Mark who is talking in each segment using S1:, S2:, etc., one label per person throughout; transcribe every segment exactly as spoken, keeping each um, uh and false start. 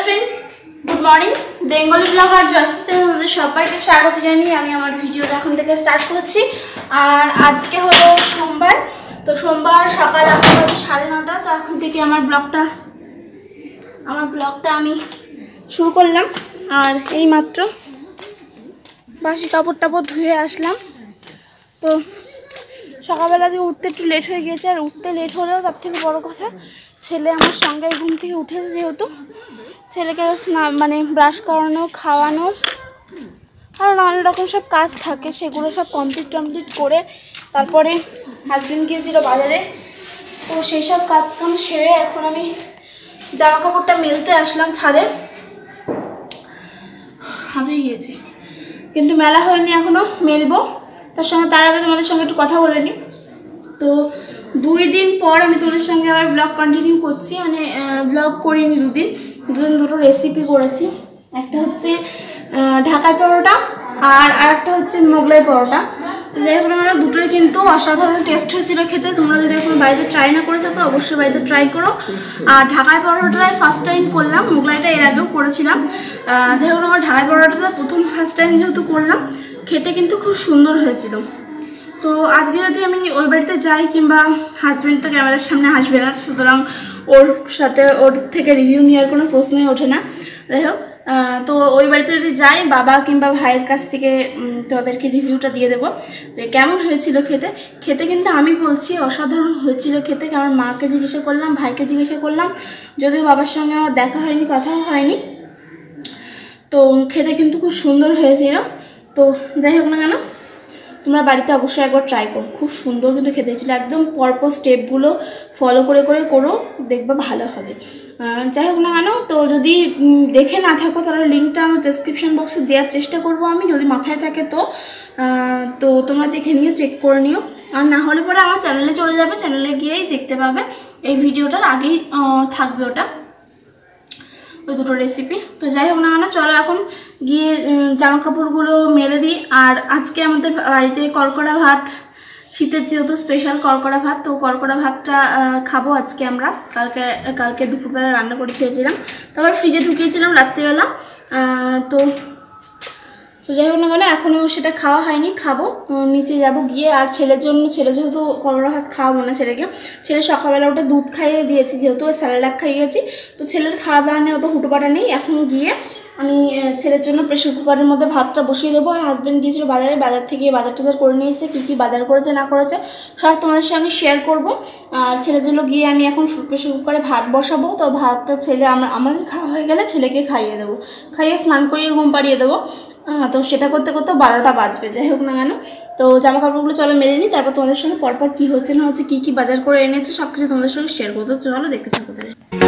S1: Friends good morning Bengali blogger justice চ্যানেলে সবাইকে স্বাগত জানিয়ে আমি আমার ভিডিওটা এখন থেকে স্টার্ট করছি। আর আজকে হলো সোমবার, তো সোমবার সকাল এখন সাড়ে নটা। তো এখন থেকে আমার ব্লগটা আমার ব্লগটা আমি শুরু করলাম। আর এই মাত্র বাসি কাপড় টাপড় ধুয়ে আসলাম। তো সকালবেলা যে উঠতে একটু লেট হয়ে গিয়েছে, আর উঠতে লেট হলেও তার থেকে বড় কথা ছেলে আমার সঙ্গে ঘুম থেকে উঠেছে, যেহেতু ছেলেকে স্নান মানে ব্রাশ করানো, খাওয়ানো আর নানান রকম সব কাজ থাকে, সেগুলো সব কমপ্লিট কমপ্লিট করে তারপরে হাজব্যান্ড গিয়েছিল বাজারে। তো সেই সব কাজ কাম সেরে এখন আমি জামা কাপড়টা মেলতে আসলাম ছাদে। হাঁপিয়ে গিয়েছি, কিন্তু মেলা হয়নি এখনও, মেলবো। তার সঙ্গে তার আগে তোমাদের সঙ্গে একটু কথা বলে নিই। তো দুই দিন পর আমি তোমাদের সঙ্গে আবার ব্লগ কন্টিনিউ করছি, মানে ব্লগ করিনি দুদিন দুদিন দুটো রেসিপি করেছি। একটা হচ্ছে ঢাকাই পরোটা আর আরেকটা হচ্ছে মোগলাই পরোটা। যাই হোক না, দুটোই কিন্তু অসাধারণ টেস্ট হয়েছিল খেতে। তোমরা যদি এখন বাড়িতে ট্রাই না করে থাকো অবশ্যই বাড়িতে ট্রাই করো। আর ঢাকাই পরোটাটাই ফার্স্ট টাইম করলাম, মোগলাইটা এর আগেও করেছিলাম। যাই হোক আমার ঢাকাই পরোটাটা প্রথম ফার্স্ট টাইম যেহেতু করলাম, খেতে কিন্তু খুব সুন্দর হয়েছিল। তো আজকে যদি আমি ওই বাড়িতে যাই, কিংবা হাজব্যান্ড তো ক্যামেরার সামনে আসবে না, সুতরাং ওর সাথে ওর থেকে রিভিউ নেওয়ার কোনো প্রশ্নই ওঠে না। যাই হোক, তো ওই বাড়িতে যদি যাই বাবা কিংবা ভাইয়ের কাছ থেকে তাদেরকে রিভিউটা দিয়ে দেবো কেমন হয়েছিল খেতে। খেতে কিন্তু আমি বলছি অসাধারণ হয়েছিল খেতে, কারণ মাকে জিজ্ঞাসা করলাম, ভাইকে জিজ্ঞাসা করলাম, যদিও বাবার সঙ্গে আমার দেখা হয়নি, কথাও হয়নি। তো খেতে কিন্তু খুব সুন্দর হয়েছিল। তো যাই হোক না কেন, তোমরা বাড়িতে অবশ্যই একবার ট্রাই করো, খুব সুন্দর কিন্তু খেতে হয়েছিল। একদম পরপর স্টেপগুলো ফলো করে করে করো, দেখবে ভালো হবে। যাই হোক না কেন, তো যদি দেখে না থাকো তাহলে লিঙ্কটা আমার ডেসক্রিপশন বক্সে দেওয়ার চেষ্টা করবো আমি, যদি মাথায় থাকে তো তো তোমরা দেখে নিয়ে চেক করে নিও। আর না হলে পরে আমার চ্যানেলে চলে যাবে, চ্যানেলে গিয়েই দেখতে পাবে, এই ভিডিওটার আগেই থাকবে ওটা, ওই দুটো রেসিপি। তো যাই হোক না কেন, চলো এখন গিয়ে জামা কাপড়গুলো মেলে দিই। আর আজকে আমাদের বাড়িতে কড়কড়া ভাত, শীতের যেহেতু স্পেশাল কড়কড়া ভাত, তো কড়কড়া ভাতটা খাবো আজকে আমরা। কালকে কালকে দুপুরবেলা রান্না করে খেয়েছিলাম, তারপর ফ্রিজে ঢুকিয়েছিলাম রাত্রিবেলা। তো তো যাই হোক না কেন, এখনও সেটা খাওয়া হয়নি, খাবো নিচে যাব গিয়ে। আর ছেলের জন্য, ছেলে যেহেতু কড়কড়া ভাত খাওয়াবো না ছেলেকে, ছেলে সকালবেলা ওটা দুধ খাইয়ে দিয়েছি, যেহেতু স্যালাড খাইয়েছি, তো ছেলের খাওয়া দাওয়া নিয়ে অত হুটোপাটা নেই। এখন গিয়ে আমি ছেলের জন্য প্রেশার কুকারের মধ্যে ভাতটা বসিয়ে দেবো। আর হাজব্যান্ড গিয়েছিল বাজারে, বাজার থেকে বাজার টাজার করে নিয়ে এসে কী কী বাজার করেছে না করেছে সব তোমাদের সঙ্গে শেয়ার করবো। আর ছেলের জন্য গিয়ে আমি এখন প্রেশার কুকারে ভাত বসাবো। তো ভাতটা ছেলে আমাদের খাওয়া হয়ে গেলে ছেলেকে খাইয়ে দেবো, খাইয়ে স্নান করিয়ে ঘুম পাড়িয়ে দেবো। তো সেটা করতে করতে বারোটা বাজবে। যাই হোক না কেন, তো জামা কাপড়গুলো চলো মেলে নিই, তারপর তোমাদের সঙ্গে পরপর কী হচ্ছে না হচ্ছে, কী কী বাজার করে এনেছে সব কিছু তোমাদের সঙ্গে শেয়ার করবো। তো চলো দেখতে থাকো তাহলে।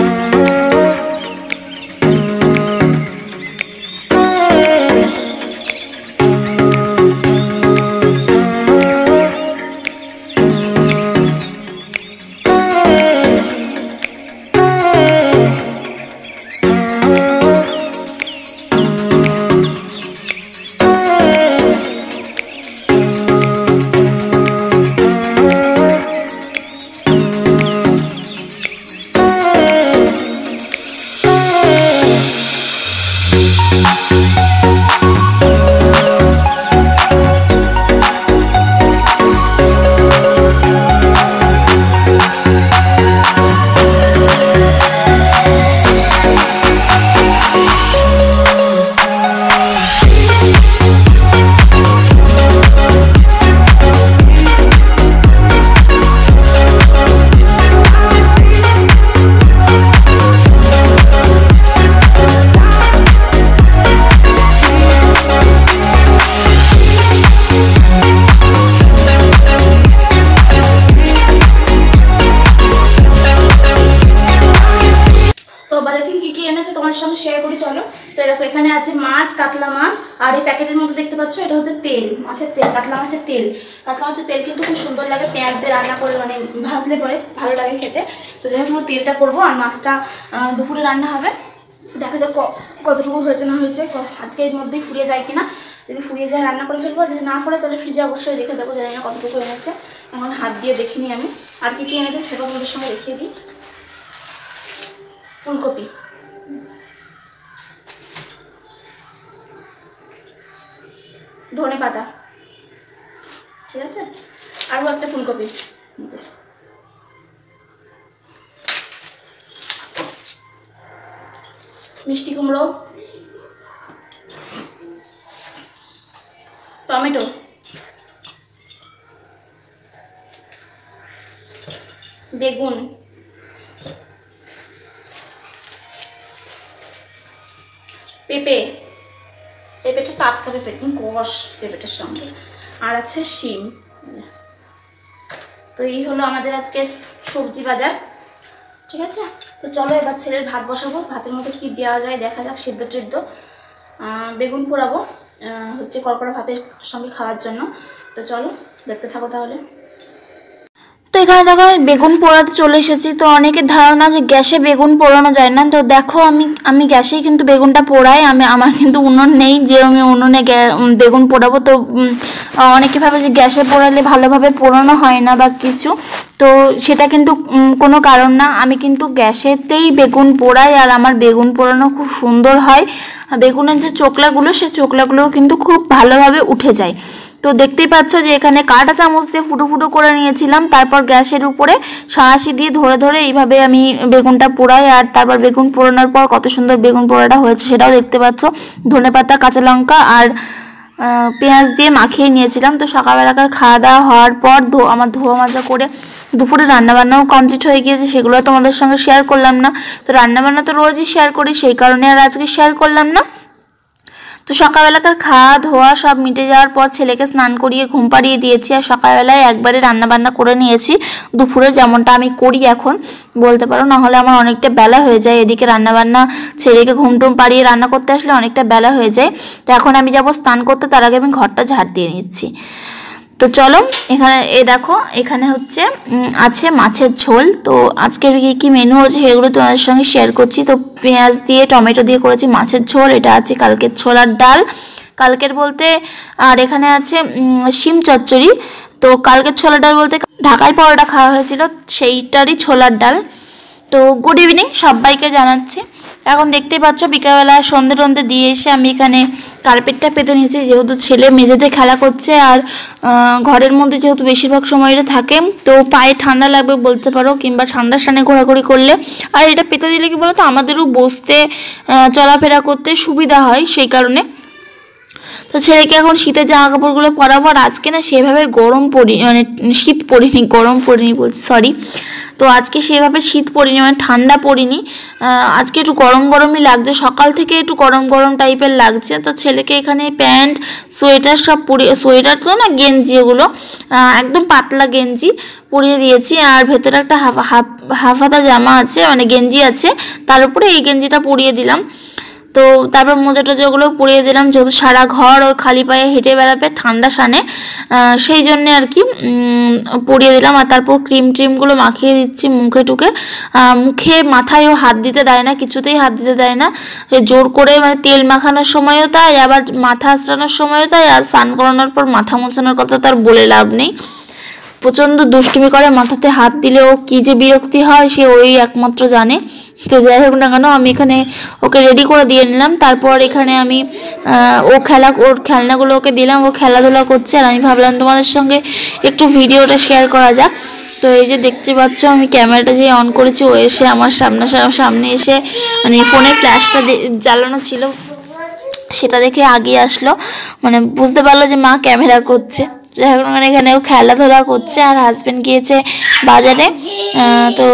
S1: শেয়ার করি চলো। তো দেখো এখানে আছে মাছ, কাতলা মাছ। আর এই প্যাকেটের মধ্যে দেখতে পাচ্ছ এটা হচ্ছে তেল, মাছের তেল, কাতলা মাছের তেল। কাতলা মাছের তেল কিন্তু খুব সুন্দর লাগে, পেঁয়াজ দিয়ে রান্না করে, মানে ভাজলে পরে ভালো লাগে খেতে। তো যাই হোক তেলটা করবো, আর মাছটা দুপুরে রান্না হবে। দেখা যাক কতটুকু হয়েছে না হয়েছে, আজকে এর মধ্যেই ফুরিয়ে যায় কিনা। যদি ফুরিয়ে যায় রান্না করে ফেলবো, যদি না ফুরে তাহলে ফ্রিজে অবশ্যই রেখে দেবো। জানি না কতটুকু এনেছে, এখন হাত দিয়ে দেখিনি আমি। আর কি কী এনেছে সেটা তোমাদের সঙ্গে দেখিয়ে দিই। ফুলকপি, ধনে পাতা, ঠিক আছে, আরও একটা ফুলকপি, মিষ্টি কুমড়ো, টমেটো, বেগুন, পেঁপে, পেঁপেটা টাটকা পেঁপে, একদম কষ পেঁপেটার সঙ্গে, আর আছে শিম। তো এই হলো আমাদের আজকের সবজি বাজার, ঠিক আছে। তো চলো এবার ছেলের ভাত বসাবো, ভাতের মধ্যে কী দেওয়া যায় দেখা যাক, সিদ্ধ টিদ্ধ, বেগুন পোড়াবো হচ্ছে কড়কড়া ভাতের সঙ্গে খাওয়ার জন্য। তো চলো দেখতে থাকো তাহলে। তো এখানে দেখো বেগুন পোড়াতে চলে এসেছি। তো অনেকের ধারণা যে গ্যাসে বেগুন পোড়ানো যায় না, তো দেখো আমি আমি গ্যাসেই কিন্তু বেগুনটা পোড়াই। আমি আমার কিন্তু উনুন নেই যে আমি উনুনে বেগুন পোড়াবো। তো অনেকে ভাবে যে গ্যাসে পোড়ালে ভালোভাবে পোড়ানো হয় না বা কিছু, তো সেটা কিন্তু কোনো কারণ না। আমি কিন্তু গ্যাসেতেই বেগুন পোড়াই, আর আমার বেগুন পোড়ানো খুব সুন্দর হয়। বেগুনের যে চোকলাগুলো, সে চোকলাগুলোও কিন্তু খুব ভালোভাবে উঠে যায়। তো দেখতেই পাচ্ছ যে এখানে কাঁটা চামচ দিয়ে ফুটো ফুটো করে নিয়েছিলাম, তারপর গ্যাসের উপরে সাঁড়াশি দিয়ে ধরে ধরে এইভাবে আমি বেগুনটা পোড়াই। আর তারপর বেগুন পোড়ানোর পর কত সুন্দর বেগুন পোড়াটা হয়েছে সেটাও দেখতে পাচ্ছ। ধনেপাতা, কাঁচা লঙ্কা আর পেঁয়াজ দিয়ে মাখিয়ে নিয়েছিলাম। তো সকালবেলাকার খাওয়া দাওয়া হওয়ার পর ধো আমার ধোয়া মাজা করে দুপুরে রান্নাবান্নাও কমপ্লিট হয়ে গিয়েছে, সেগুলো তোমাদের সঙ্গে শেয়ার করলাম না। তো রান্নাবান্না তো রোজই শেয়ার করি, সেই কারণে আর আজকে শেয়ার করলাম না। তো সকালবেলাকার খাওয়া ধোয়া সব মিটে যাওয়ার পর ছেলেকে স্নান করিয়ে ঘুম পাড়িয়ে দিয়েছি, আর সকালবেলায় একবারে রান্নাবান্না করে নিয়েছি দুপুরে, যেমনটা আমি করি এখন বলতে পারো। নাহলে আমার অনেকটা বেলা হয়ে যায়, এদিকে রান্নাবান্না ছেলেকে ঘুম টুম পাড়িয়ে রান্না করতে আসলে অনেকটা বেলা হয়ে যায়। তো এখন আমি যাব স্নান করতে, তার আগে আমি ঘরটা ঝাড় দিয়ে নিচ্ছি। তো চলো এখানে এ দেখো এখানে হচ্ছে আছে মাছের ঝোল। তো আজকের কী কী মেনু হচ্ছে সেগুলো তোমাদের সঙ্গে শেয়ার করছি। তো পেঁয়াজ দিয়ে টমেটো দিয়ে করেছি মাছের ঝোল, এটা আছে কালকের ছোলার ডাল, কালকের বলতে আর এখানে আছে শিম চচ্চড়ি। তো কালকের ছোলার ডাল বলতে ঢাকায় পরোটা খাওয়া হয়েছিল সেইটারই ছোলার ডাল। তো গুড ইভিনিং সবাইকে জানাচ্ছি। এখন দেখতেই পাচ্ছ বিকালবেলা সন্ধে টন্ধে দিয়ে এসে আমি এখানে কার্পেটটা পেতে নিয়েছি, যেহেতু ছেলে মেঝেতে খেলা করছে আর ঘরের মধ্যে যেহেতু বেশিরভাগ সময়টা থাকে, তো পায়ে ঠান্ডা লাগবে বলতে পারো, কিংবা ঠান্ডার সানে ঘোরাঘুরি করলে। আর এটা পেতে দিলে কি বলতো আমাদেরও বসতে চলাফেরা করতে সুবিধা হয়, সেই কারণে। তো ছেলেকে এখন শীতের জামা কাপড়গুলো পরাবো। আর আজকে না সেভাবে গরম পড়ি মানে শীত পড়িনি, গরম পড়িনি বলছি সরি। তো আজকে সেভাবে শীত পড়িনি, মানে ঠান্ডা পড়িনি, আজকে একটু গরম গরমই লাগছে, সকাল থেকে একটু গরম গরম টাইপের লাগছে। তো ছেলেকে এখানে প্যান্ট সোয়েটার সব পরিয়ে, সোয়েটার তো না গেঞ্জি, এগুলো একদম পাতলা গেঞ্জি পরিয়ে দিয়েছি। আর ভেতরে একটা হাফ হাফ হাফ হাতা জামা আছে, মানে গেঞ্জি আছে, তার উপরে এই গেঞ্জিটা পরিয়ে দিলাম। তো তারপর মোজা টোজাগুলো পরিয়ে দিলাম, যেহেতু সারা ঘর ওই খালি পায়ে হেঁটে বেড়াবে ঠান্ডা সানে, সেই জন্যে আর কি পরিয়ে দিলাম। আর তারপর ক্রিম ট্রিমগুলো মাখিয়ে দিচ্ছি মুখে টুকে, মুখে মাথায়ও হাত দিতে দেয় না, কিছুতেই হাত দিতে দেয় না, জোর করে মানে তেল মাখানোর সময়ও তাই, আবার মাথা আঁচড়ানোর সময়ও তাই, আর স্নান করানোর পর মাথা মোছানোর কথা তার বলে লাভ নেই। প্রচণ্ড দুষ্টুমি করে, মাথাতে হাত দিলেও কী যে বিরক্তি হয় সে ওই একমাত্র জানে। তো যাই হোক না কেন আমি এখানে ওকে রেডি করে দিয়ে নিলাম। তারপর এখানে আমি ও খেলা ওর খেলনাগুলো ওকে দিলাম, ও খেলাধুলা করছে, আর আমি ভাবলাম তোমাদের সঙ্গে একটু ভিডিওটা শেয়ার করা যাক। তো এই যে দেখতে পাচ্ছ আমি ক্যামেরাটা যে অন করেছি, ও এসে আমার সামনে সামনে এসে মানে ফোনের ফ্ল্যাশটা জ্বালানো ছিল সেটা দেখে আগিয়ে আসলো, মানে বুঝতে পারলো যে মা ক্যামেরা করছে। যাই হোক মানে এখানেও খেলাধুলা করছে। আর হাজব্যান্ড গিয়েছে বাজারে, তো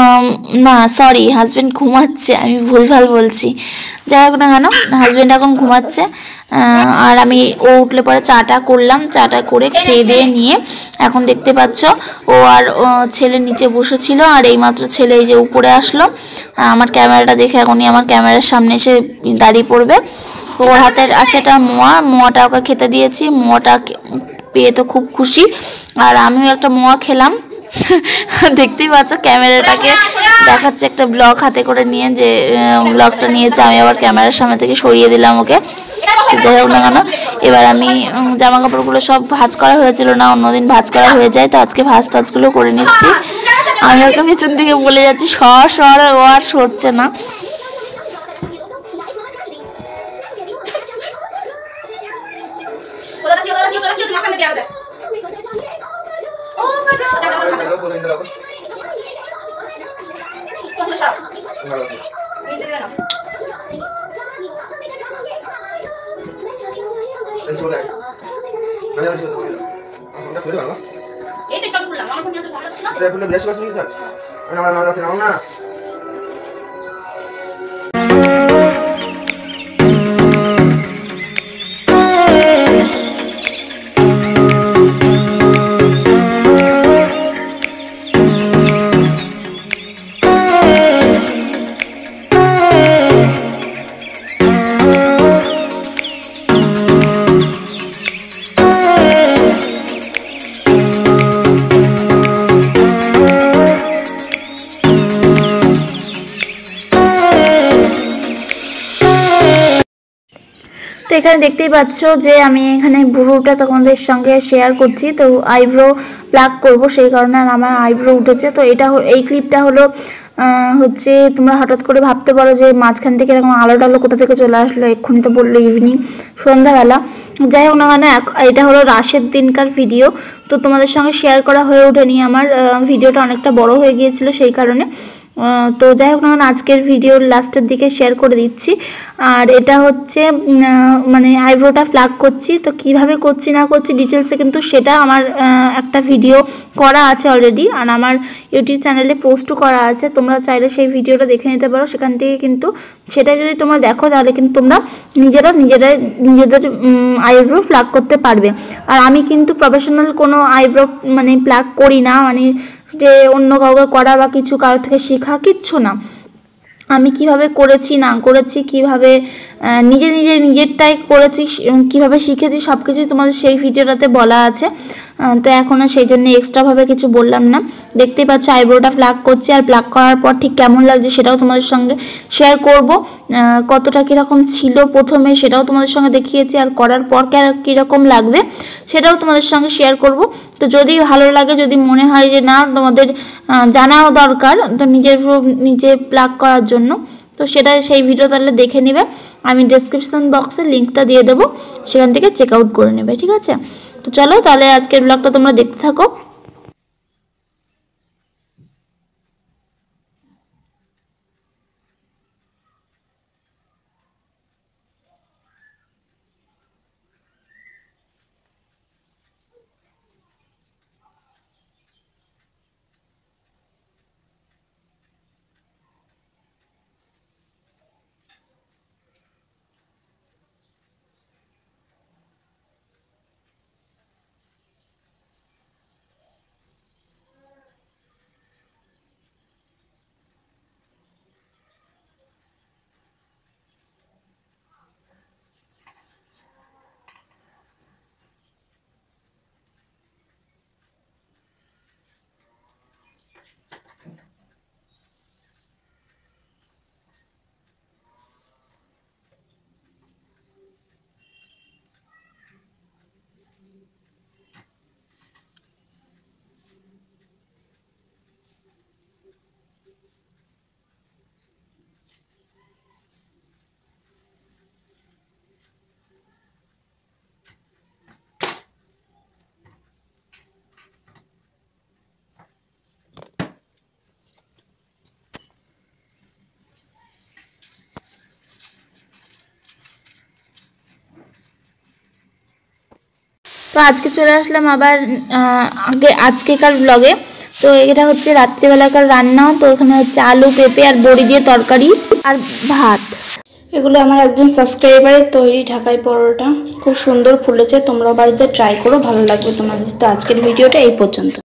S1: না সরি হাজব্যান্ড ঘুমাচ্ছে, আমি ভুলভাল বলছি। যাই হোক না কেন হাজব্যান্ড এখন ঘুমাচ্ছে। আর আমি ও উঠলে পরে চাটা করলাম, চাটা করে খেয়ে দিয়ে নিয়ে এখন দেখতে পাচ্ছ ও আর ছেলে নিচে বসেছিল, আর এইমাত্র ছেলে এই যে উপরে আসলো আমার ক্যামেরাটা দেখে, এখনই আমার ক্যামেরার সামনে এসে দাঁড়িয়ে পড়বে। ওর হাতে আছে একটা মোয়া, মোয়াটা ওকে খেতে দিয়েছি, মোয়াটা পেয়ে তো খুব খুশি। আর আমিও একটা মোয়া খেলাম। দেখতেই পাচ্ছ ক্যামেরাটাকে দেখাচ্ছে একটা ব্লগ হাতে করে নিয়ে, যে ব্লগটা নিয়েছে, আমি আবার ক্যামেরার সামনে থেকে সরিয়ে দিলাম ওকে। যাই হোক না কেন এবার আমি জামা কাপড়গুলো সব ভাঁজ করা হয়েছিল না, অন্যদিন ভাঁজ করা হয়ে যায়, তো আজকে ভাঁজ টাজগুলো করে নিচ্ছি। আমি ওকে পিছন থেকে বলে যাচ্ছি সর সর, ও আর সরছে না।
S2: বলে দিন দাও
S1: কথা সব
S2: ভালো আছে
S1: এই দিবে না
S2: এই চলে আয় আমি আমি চলে বলি আমরা খুলে ভালো
S1: এই তো খুললাম আমার ফোনটা তো সামনে না
S2: এটা ফুলে ব্রাশ করছিস স্যার না না না না না
S3: তো এখানে দেখতেই পাচ্ছ যে আমি এখানে ব্রুটা তোমাদের সঙ্গে শেয়ার করছি। তো আইব্রো প্লাগ করব সেই কারণে আমার আইব্রো উঠেছে। তো এটা এই ক্লিপটা হলো হচ্ছে তোমরা হঠাৎ করে ভাবতে পারো যে মাঝখান থেকে এরকম আলো টালো কোথা থেকে চলে আসলো, এক্ষুনি তো বললো ইভিনিং সন্ধ্যাবেলা। যাই হোক না কেন এটা হলো রাশের দিনকার ভিডিও, তো তোমাদের সঙ্গে শেয়ার করা হয়ে ওঠেনি, আমার ভিডিওটা অনেকটা বড় হয়ে গিয়েছিল সেই কারণে। তো যাই হোক না আজকের ভিডিওর লাস্টের দিকে শেয়ার করে দিচ্ছি। আর এটা হচ্ছে মানে আইব্রোটা প্লাগ করছি, তো কিভাবে করছি না করছি ডিটেলসে কিন্তু সেটা আমার একটা ভিডিও করা আছে অলরেডি, আর আমার ইউটিউব চ্যানেলে পোস্টও করা আছে, তোমরা চাইলে সেই ভিডিওটা দেখে নিতে পারো। সেখান থেকে কিন্তু সেটা যদি তোমরা দেখো তাহলে কিন্তু তোমরা নিজেরা নিজেরাই নিজেদের আইব্রো প্লাগ করতে পারবে। আর আমি কিন্তু প্রফেশনাল কোনো আইব্রো মানে প্লাগ করি না, মানে যে অন্য কাউকে করা বা কিছু কারোর থেকে শেখা কিচ্ছু না। আমি কিভাবে করেছি না করেছি, কিভাবে নিজে নিজে নিজেরটাই করেছি, কিভাবে শিখেছি সবকিছু তোমাদের সেই ভিডিওটাতে বলা আছে। তো এখন সেই জন্য এক্সট্রা ভাবে কিছু বললাম না। দেখতেই পাচ্ছ আইব্রোটা প্লাগ করছি, আর প্লাগ করার পর ঠিক কেমন লাগছে সেটাও তোমাদের সঙ্গে শেয়ার করব। কতটা কিরকম ছিল প্রথমে সেটাও তোমাদের সঙ্গে দেখিয়েছি, আর করার পর কিরকম লাগবে সেটাও তোমাদের সঙ্গে শেয়ার করব। তো যদি ভালো লাগে, যদি মনে হয় যে না তোমাদের জানাও দরকার তো নিজের নিজে প্লাগ করার জন্য, তো সেটা সেই ভিডিও তাহলে দেখে নেবে। আমি ডেসক্রিপশন বক্সে লিঙ্কটা দিয়ে দেবো, সেখান থেকে চেক আউট করে নেবে, ঠিক আছে? তো চলো তাহলে আজকের ব্লগটা তোমরা দেখতে থাকো। তো আজকে চলে আসলাম আবার আগে আজকেকার ব্লগে। তো এটা হচ্ছে রাত্রিবেলাকার রান্না। তো এখানে হচ্ছে আলু পেঁপে আর বড়ি দিয়ে তরকারি আর ভাত।
S1: এগুলো আমার একজন সাবস্ক্রাইবারের তৈরি ঢাকাই পরোটা, খুব সুন্দর ফুলেছে, তোমরা বাড়িতে ট্রাই করো, ভালো লাগবে তোমাদের। তো আজকের ভিডিওটা এই পর্যন্ত।